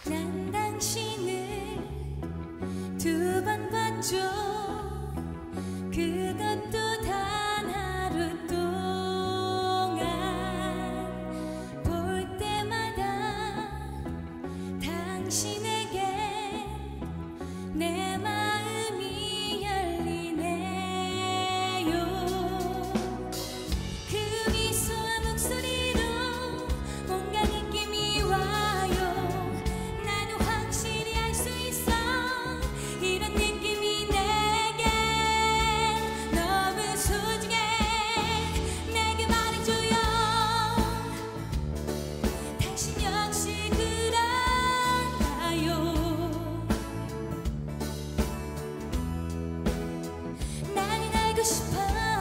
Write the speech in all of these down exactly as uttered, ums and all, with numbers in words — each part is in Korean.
난 당신을 두 번 봤죠. 그것도 단 하루 동안. 볼 때마다 당신에게 내 마음이 열리네요. 그 미소와 목소리로 뭔가 느낌이 와요. 나는 확실히 알 수 있어. 이런 느낌이 내게 너무 소중해. 내게 말해줘요. 당신 역시 그런가요? 나는 알고 싶어.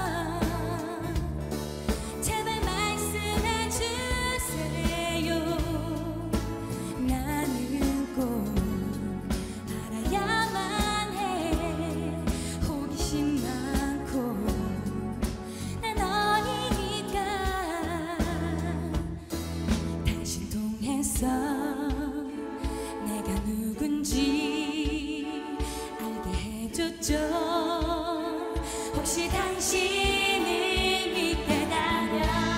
제발 말씀해주세요. 나는 꼭 알아야만 해. 호기심 많고 난 어리니까. 당신 통해서 내가 누군지 알게 해줬죠. 혹시 당신을 믿겠다면,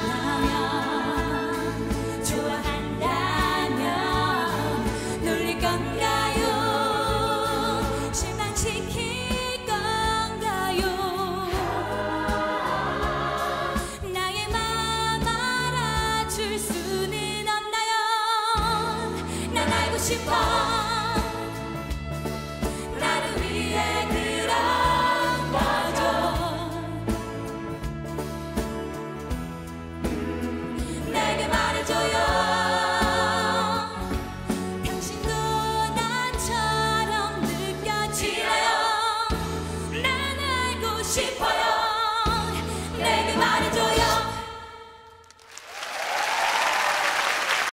좋아한다면 놀릴 건가요? 실망시킬 건가요? 나의 마음 알아줄 수는 없나요? 난 알고 싶어. 나를 위해 그런 거죠. 내게 말해줘요. 당신도 나처럼 느껴지나요? 난 알고 싶어.